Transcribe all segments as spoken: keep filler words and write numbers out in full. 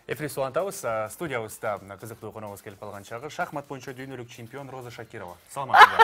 Эфирис улантабыз, студиябызда кызыктуу коногубуз келип калган чагы шахмат боюнча дүйнөлүк чемпион Роза Шакирова. Саламатсызбы?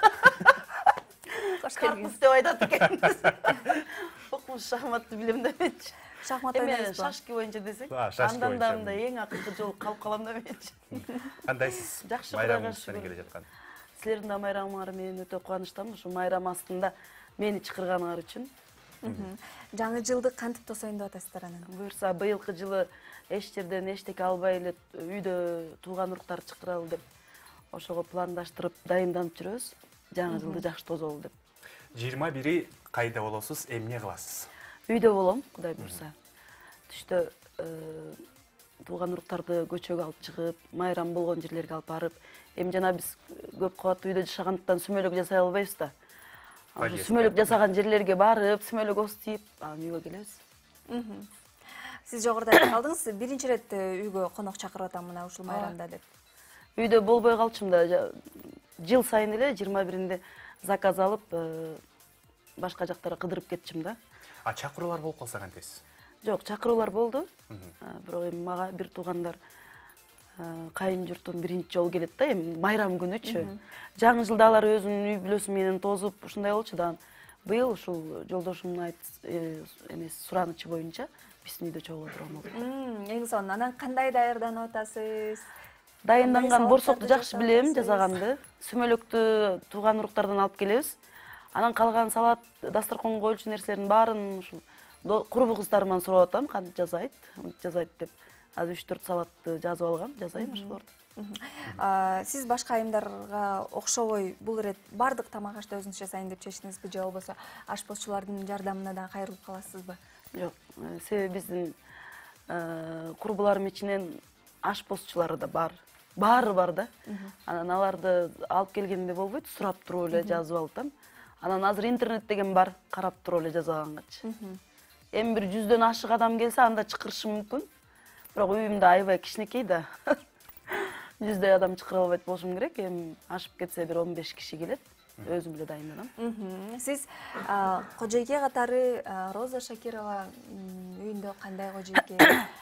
Кош келдиңиз. Карпус деп айтат экенбиз. Окмуш шахматты билем деметчи. Шахмат Эме ойнойсузбу? шашки боюнча десек. Андан да мындай эң акыркы жолу калып калам деметчи. Кандайсыз? Жакшы, Майрамыңыз менен келе жаткан. Силердин да майрамыңар менен өтө кубанычтамын. Ушу майрам астында мени чакырганыңар үчүн. Жаңы жылды кантип тосоюн деп атасыздар анан? Буюрса быйылкы жылы эч жерден эчтеке албай эле үйдө тууган уруктар чакыралы деп ошого пландаштырып дайынданып жүрөбүз. Жаңы жылды жакшы тосолу деп. жыйырма бири кайда болосуз, эмне кыласыз? Үйдө болом, Кудай буйрса. Түштө тууган уруктарды көчөгө алып чыгып, майрам болгон жерлерге алып барып, эми жана биз көп кабаттуу үйдө жашагандыктан сүмөлөк жасай албайбыз да. Сүмөлөк жасаган жерлерге барып, сүмөлөк остип, анан үйгө келебиз. Сиз жогоруда айтып калдыңыз, биринчи ирет үйгө конок чакырып атам мына ушул майрамда деп. Үйдө болбой калчумда жыл сайын эле жыйырма биринде заказ алып, башка жактарга кыдырып кетчим да. А чакыруулар болуп калса кантесиз? Жок, чакыруулар болду. Бирок эми мага бир туугандар кайын журтум биринчи жолу келет да, эми майрам күнүчү. Жаңы жылда алар өзүнүн үй бүлөсү менен тозуп ушундай болчу да. Быйыл ушул жолдошумдун айт эмес суранычы боюнча биздин үйдө чогуу турган болду. Эң сонун. Анан кандай даярданып атасыз? Дайынданган борсокту жакшы билем, жасаганды. Сүмөлөктү тууган уруктардан алып келебиз. Анан калган салат, дасторконго коюлчу нерселердин баарын ушул курбу кыздарымдан сурап атам, кантип жасайт, жасайт деп. Азыр үч төрт салатты жазып алгам, жасайм ошолорду. Сиз башка айымдарга окшобой бул ирет бардык тамак ашты өзүңүз жасайын деп чечтиңизби, же болбосо ашпозчулардын жардамына да кайрылып каласызбы? Жок, себеби биздин курбуларым ичинен ашпозчулары да бар. Баары бар да. Анан аларды алып келгенде болбойт, сурап туруп эле жазып алатам. Анан азыр интернет деген бар, карап туруп эле жасагангачы. Эми бир жүздөн ашык адам келсе, анда чакырышым мүмкүн. Бирок үйүмдө аябай кичинекей да. Жүздөй адам чакыра албайт болушум керек. Эми ашып кетсе бир он беш киши келет. Өзүм эле дайынданам. Сиз кожойке катары Роза Шакирова үйүндө кандай кожойке?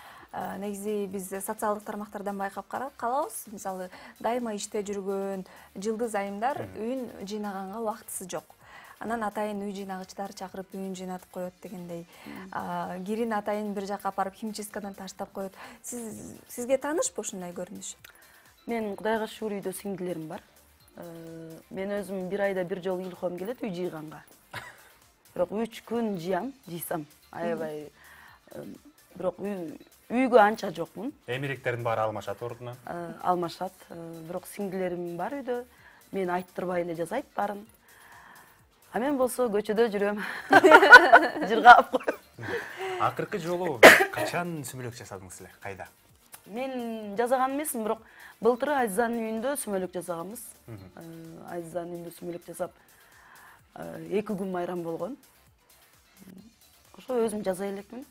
Негизи биз социалдык тармактардан байкап калабыз. Мисалы, дайыма иште жүргөн жылдыз айымдар үйүн жыйнаганга убактысы жок. Анан атайын үй жыйнагычтар чакырып үйүн жыйнатып коет дегендей. Кирин атайын бир жакка апарып химчисткадан таштап коет. Сиз сизге таанышпы ушундай көрүнүш? Мен Кудайга шүгүр үйдө сиңдилерим бар. Мен өзүм бир айда бир жолу илхом келет үй жыйганга. Бирок үч күн жыям, жыйсам, аябай. Бирок үйгө анча жокмун. Эмиректердин баары алмашат ордуна? Алмашат. Бирок сиңдилерим бар үйдө. Мен айттырбай эле жасайт баарын. А мен болсо көчөдө жүрөм. Жыргап коюп. Акыркы жолу качан сүмөлөк жасадыңыз эле? Кайда? Мен жасаган эмесмин, бирок былтыр Азизанын үйүндө сүмөлөк жасаганбыз. Азизанын үйүндө сүмөлөк жасап эки күн майрам болгон. Ошо өзүм жасай элекмин.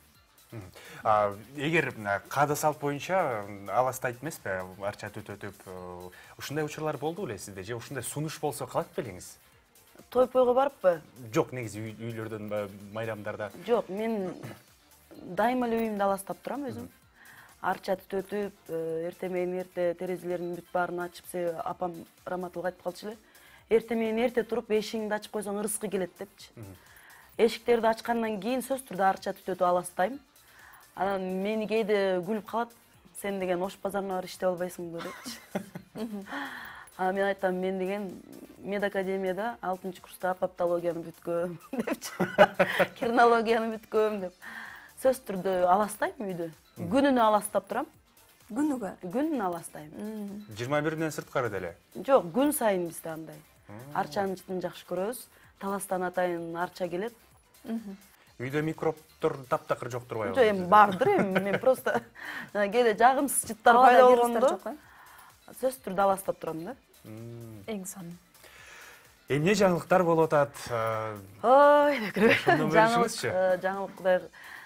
Эгер каада салт боюнча аластайт эмеспи, арча төтөтүп, ушундай учурлар болду беле сизде? Же ушундай сунуш болсо калат белеңиз? Тойпойго барыппы? Жок, негизи үйлөрдөн, майрамдарда. Жок, мен дайыма эле үйүмдү аластап турам өзүм. Арча төтөтүп, эрте менен эрте терезелерин бүт баарын ачып, себеби апам Раматулла айтып калчу эле. Эрте менен эрте туруп, эшигиңди ачып койсоң ырыскы келет депчи. Эшиктерди ачкандан кийин сөзсүз түрдө арча төтөтүп аластайм. Анан мени кээде күлүп калат, сен деген Ош базарына барып иштеп албайсыңбы депчи. Анан мен айтам, мен деген медакадемияда алтынчы курста апоптологияны бүткөм депчи. Кирнологияны бүткөм деп. Сөз түрдө аластайм үйдө. Күнүнө аластап турам. Күнүгө? Күнүнө аластайм. жыйырма биринен сырткары деле? Жок, күн сайын бизде андай. Арчаны жытын жакшы көрөбүз. Таластан атайын арча келет. Үйдө микробтор таптакыр жок турбайбы? Жок, эми бардыр эми. Мен просто кээде жагымсыз жыттар пайда болгондо сөз түрдө аластап турам да. Эң сонун. Эмне жаңылыктар болуп атат? Ой, декире. Жаңылык, жаңылык Кудай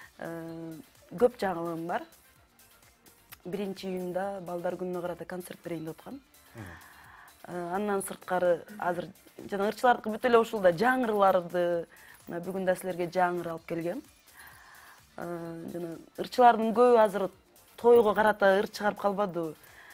көп жаңылыгым бар. Биринчи июнда балдар күнүнө карата концерт берейин деп аткам. Андан сырткары азыр жана ырчылардыкы бүт эле ушул да жаңырларды бүгүн да силерге жаңыр алып келгем. Жана ырчылардын көбү азыр тойго карата ыр чыгарып калбадыбы.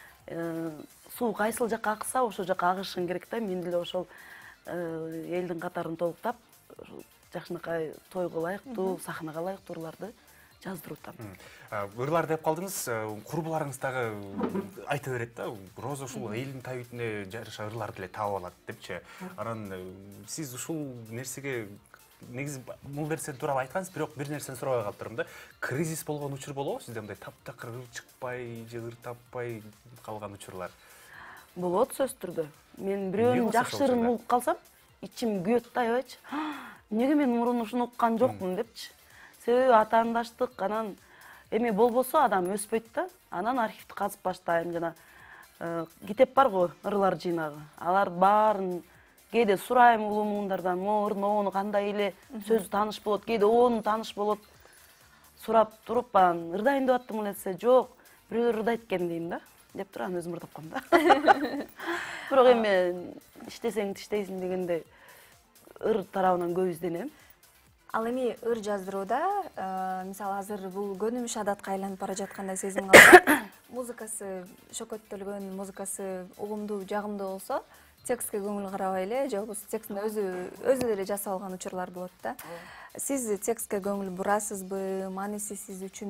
Суу кайсыл жакка акса, ошол жакка агышың керек да. Мен деле ошол элдин катарын толуктап, жакшынакай тойго ылайыктуу, сахнага ылайыктуу ырларды жаздырып атам. Ырлар деп калдыңыз, курбуларыңыз дагы айта берет да. Роза ушул элдин табитине жараша ырларды эле таап алат депчи. Анан сиз ушул нерсеге негизи бул нерсе тууралуу айткансыз, бирок бир нерсени сурабай калыптырмын да. Кризис болгон учур болобу сизде мындай таптакыр ыр чыкпай же ыр таппай калган учурлар? Болот сөзсүз түрдө. Мен бирөөнүн жакшы ырын угуп калсам, ичим күйөт да, аябайчы. Неге мен мурун ушуну уккан жокмун депчи. Себеби атаандаштык, анан эми болбосо адам өспөйт да. Анан архивди казып баштайм, жана китеп бар го, ырлар жыйнагы. Алар баарын кээде сурайм улуу муундардан, могу ырын кандай эле сөзү тааныш болот, кээде ону тааныш болот. Сурап туруп, анан ырдайын деп аттым десе, жок, бирөөлөр ырдайт экен дейм да. Деп туруп анан өзүм ырдап коем да. Бирок эми иштесең иштейсиң дегенде ыр тарабынан көп изденем. Ал эми ыр жаздырууда, мисалы азыр бул көнүмүш адатка айланып бара жаткандай сезим калат. Музыкасы шөкөттөлгөн, музыкасы угумдуу, жагымдуу болсо, текстке көңүл карабай эле, же болбосо текстин өзү өзү эле жасап алган учурлар болот да. Сиз текстке көңүл бурасызбы? Мааниси сиз үчүн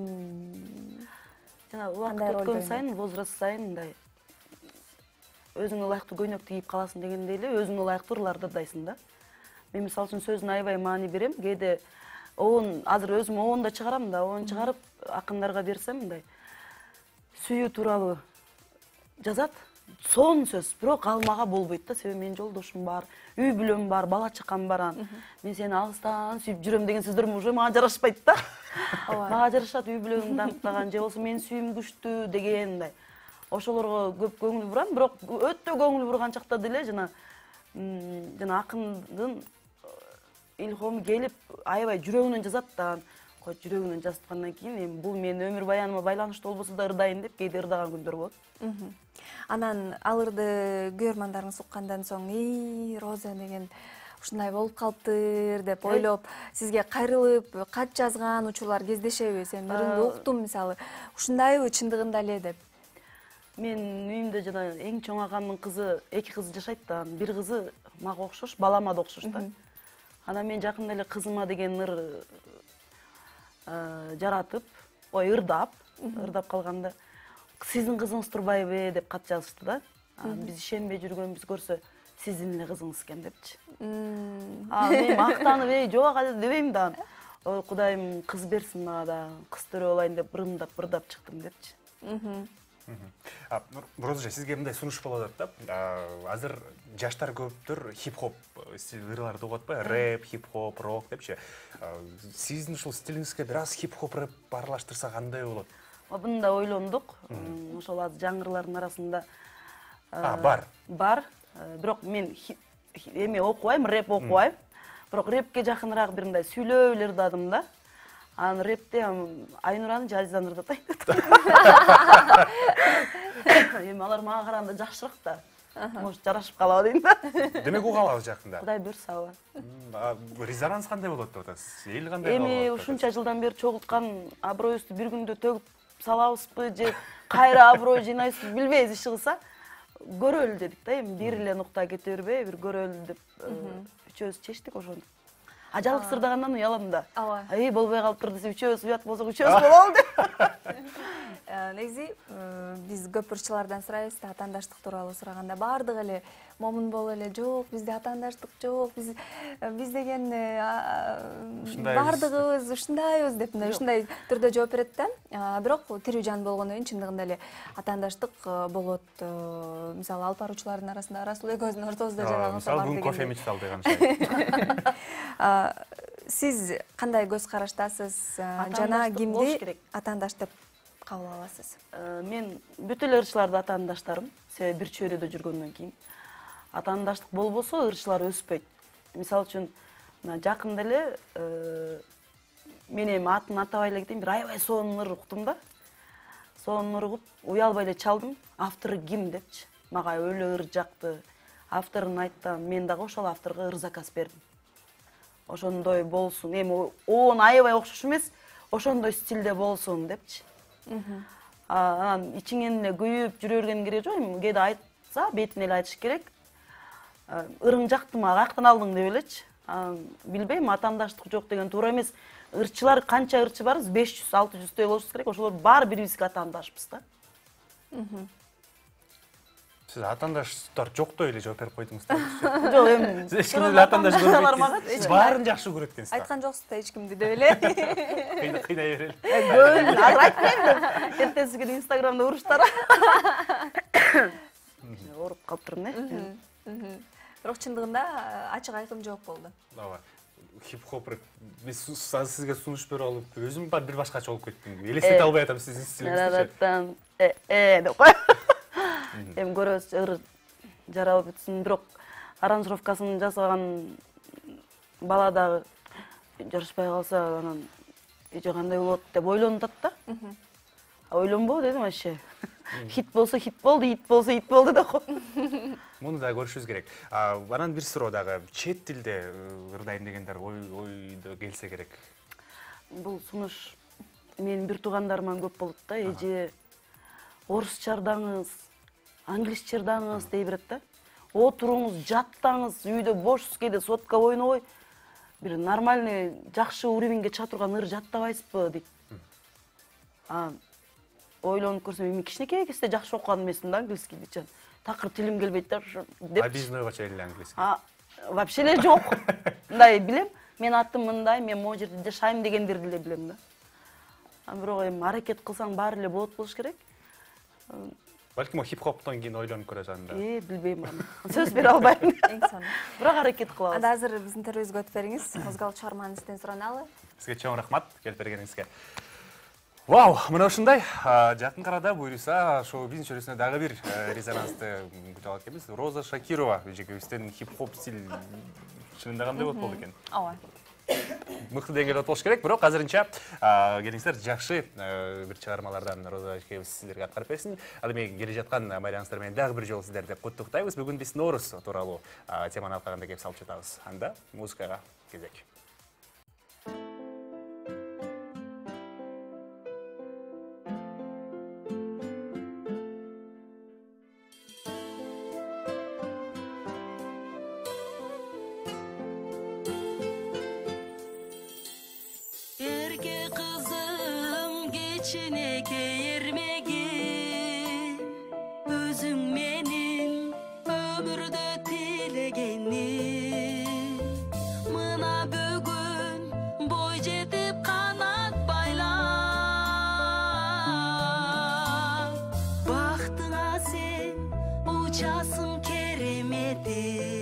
жана убакыт өткөн сайын, возраст сайын мындай өзүңө ылайыктуу көйнөк кийип каласың дегендей эле өзүңө ылайыктуу ырларды ырдайсың да. Мен мисалы үчүн сөзүнө аябай маани берем. Кээде оон азыр өзүм оон да чыгарам да, оон чыгарып акындарга берсем мындай сүйүү тууралуу жазат. Сон сөз, бирок ал мага болбойт да, себеби менин жолдошум бар, үй бүлөм бар, бала чакам бар. Мен сени алыстан сүйүп жүрөм деген сөздөр уже мага жарашпайт да. Мага жарашат үй бүлөгүмдү танытпаган, же болбосо менин сүйүүм күчтүү дегендей. Ошолорго көп көңүл бурам, бирок өтө көңүл бурган чакта деле жана жана акындын илхому келип, аябай жүрөгүнөн жазат да. Кой жүрөгүнөн жазаткандан кийин эми бул менин өмүр баяныма байланыштуу болбосо да ырдайын деп кээде ырдаган күндөр болот. Анан ал ырды көрөрмандарыңыз уккандан соң, "Эй, Роза деген ушундай болуп калыптыр" деп ойлоп, сизге кайрылып, кат жазган учурлар кездешеби? Сен ырыңды уктум, мисалы, ушундайбы чындыгында эле деп. Мен үйүмдө жана эң чоң агамдын кызы, эки кызы жашайт да, бир кызы мага окшош, балама да окшош да. Анан мен жакында эле кызыма деген ыр жаратып, ой ырдап, ырдап калганда "Сиздин кызыңыз турбайбы?" деп кат жазышты да. Биз ишенбей жүргөнбүз көрсө, "Сиздин эле кызыңыз экен" депчи. А мен мактанып, "Эй, жок" дебейм да. "Ой, Кудайым кыз берсин мага да, кыз төрө болайын" деп ырымдап, ырдап чыктым депчи. Роза, сизге мындай сунуш болот да. Азыр жаштар көптүр хип-хоп ырларды угат атпайбы? Рэп, хип-хоп, рок депчи. Сиздин ушул стилиңизге бир аз хип-хоп рэп аралаштырса кандай болот? Буну да ойлондук. Ошол аз жаңырлардын арасында бар. Бар. Бирок мен эме окубайм, рэп окубайм. Бирок рэпке жакыныраак бир мындай сүйлөп эле ырдадым да. Анан рэпте Айнураны же Азизаны ырдатайын деп. Эми алар мага караганда жакшыраак да. Может, жарашып калабы дейм да. Демек угалабыз жакында. Кудай буйрса. Резонанс кандай болот деп атасыз? Эл кандай болот? Эми ушунча жылдан бери чогулткан аброюбузду бир күндө төгүп салабызбы же кайра аброй жыйнайбызбы билбейбиз, иши кылса көрөлү дедик да. Эми бир эле нукта кете бербей, бир көрөлү деп үчөөбүз чечтик ошону. А жалгыз ырдагандан уялам да. Ай, болбой калыптыр десе, үчөөбүз уят болсок, үчөөбүз бололу деп. Негизи биз көп ырчылардан сурайбыз да, атаандаштык тууралуу сураганда баардыгы эле момун болуп эле, "Жок, бизде атаандаштык жок, биз биз деген баардыгыбыз ушундайбыз" деп ушундай түрдө жооп берет да. Бирок тирүү жан болгондон кийин чындыгында эле атаандаштык болот. Мисалы, алып баруучулардын арасында Расул экөөбүздүн ортобузда жанагы мисалы бүгүн кофе мечтал деген шай. Сиз кандай көз караштасыз? Жана кимди атаандаш деп кабыл аласыз? Мен бүт эле ырчыларды атаандаштарым, себеби бир чөйрөдө жүргөндөн кийин. Атаандаштык болбосо ырчылар өспөйт. Мисалы үчүн, жакында эле мен эми атын атабай эле кетейин, бир аябай сонун ыр уктум да. Сонун ыр угуп, уялбай эле чалдым. Автору ким депчи. Мага өлө ыр жакты. Авторун айттым, мен дагы ошол авторго ыр заказ бердим. Ошондой болсун. Эми оон аябай окшош эмес, ошондой стилде болсун депчи. Анан ичиңен эле күйүп жүрө берген кереги жок. Кээде айтса, бетине эле айтыш керек. Ырың жакты ма, каяктан алдың деп элечи. Билбейм, атаандаштык жок деген туура эмес. Ырчылар канча ырчы барбыз? беш жүз, алты жүздөй болушубуз керек. Ошолор баары бирибизге атаандашпыз да. Сиз атаандаштар жоктой эле жооп берип койдуңуздар. Жок, эми Сиз эч кимди атаандаш көрбөйсүз. Баарын жакшы көрөт экенсиз. Айткан жоксуз да эч кимди деп эле. Кыйнай берели. Көбүн азыр айтпайм деп. Эртеси күнү Инстаграмда уруштар. Ооруп калыптырмын э. Бирок чындыгында ачык айкын жооп болду. Ооба. Хип-хоп мен сизге сунуш берип алып, өзүм бир башкача болуп кеттим. Элестете албай атам сиздин стилиңизди. Э, э деп кой. Эми көрөбүз, ыр жаралып бүтсүн, бирок аранжировкасын жасаган бала дагы жарышпай калса, анан эже кандай болот деп ойлонуп атат да. Ойлонбо дедим вообще. Хит болсо хит болду, ит болсо ит болду да кой. Муну да көрүшүбүз керек. Анан бир суроо дагы, чет тилде ырдайм дегендер ойдо келсе керек. Бул сунуш менин бир туугандарыман көп болот да. Эже орусча ырдаңыз, англисче ырдаңыз дей берет да. Отуруңуз, жаттаңыз, үйдө бошсуз кээде сотка ойнобой, бир нормальный, жакшы уровеньге чыга турган ыр жаттабайсызбы дейт. Ойлонуп көрсөм, эми кичинекей кезде жакшы окуган эмесмин да английскийди чын. Такыр тилим келбейт да деп. Объезднойго чейин эле английский. А, вообще эле жок. Мындай билем, мен атым мындай, мен могу жерде жашайм дегендерди эле билем да. А бирок эми аракет кылсаң баары эле болот болуш керек. Балким хип-хоптон кийин ойлонуп көрөсүз анда. Э, билбейм аны. Сөз бере албайм. Эң сонун. Бирок аракет кылабыз. Анда азыр биздин интервьюбүзгө өтүп бериңиз. Музыкалык чыгарманы сизден сураналы. Сизге чоң рахмат келип бергениңизге. Вау, мына ушундай жакын арада буюрса шоу-бизнес чөйрөсүнө дагы бир резонансты күтүп алат экенбиз. Роза Шакирова эжекебизден хип-хоп стиль чынында кандай болот болду экен? Ооба. Мыкты деңгээлде болуш керек, бирок азырынча келиңиздер жакшы бир чыгармалардан Роза эжекебиз силерге аткарып берсин. Ал эми келе жаткан байланыштар менен дагы бир жолу сиздерди куттуктайбыз. Бүгүн биз Нооруз тууралуу теманы алкаганда кеп салып жатабыз. Анда музыкага кезек. Uçasın keremeti